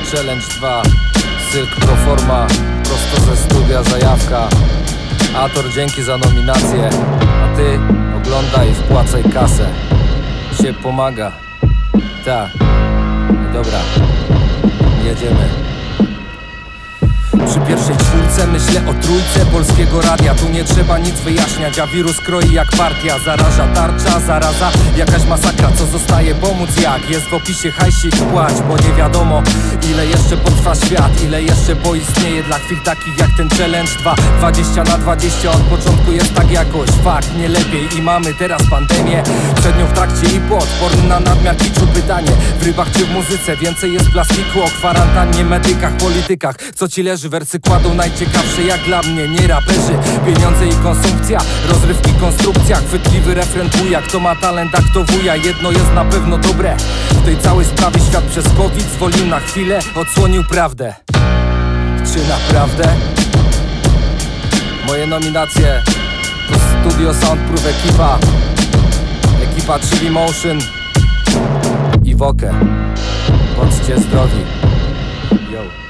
Challenge 2, Silk Proforma, prosto ze studia Zajawka. Ator, dzięki za nominację, a ty oglądaj i wpłacaj kasę. Się pomaga. Tak. Dobra, jedziemy. Przy pierwszej czwórce myślę o trójce Polskiego Radia. Tu nie trzeba nic wyjaśniać, a wirus kroi jak partia. Zaraża tarcza, zaraza, jakaś masakra. Co zostaje, pomóc jak? Jest w opisie, hajsik płać. Bo nie wiadomo, ile jeszcze potrwa świat, ile jeszcze poistnieje dla chwil takich jak ten Challenge 2. 20/20 od początku jest tak jakoś. Fakt, nie lepiej i mamy teraz pandemię. Przed nią w trakcie i po, odporny na nadmiar kiczu. Pytanie, w rybach czy w muzyce więcej jest plastiku? O kwarantannie, medykach, politykach. Co ci leży? Wersy kładą najciekawsze jak dla mnie, nie raperzy. Pieniądze i konsumpcja, rozrywki, konstrukcja. Chwytliwy refren buja, kto ma talent, a kto wuja. Jedno jest na pewno dobre, w tej całej sprawie świat przez COVID zwolnił na chwilę, odsłonił prawdę. Czy naprawdę? Moje nominacje to Studio Soundproof ekipa Chill Motion i Wokę. Bądźcie zdrowi. Yo.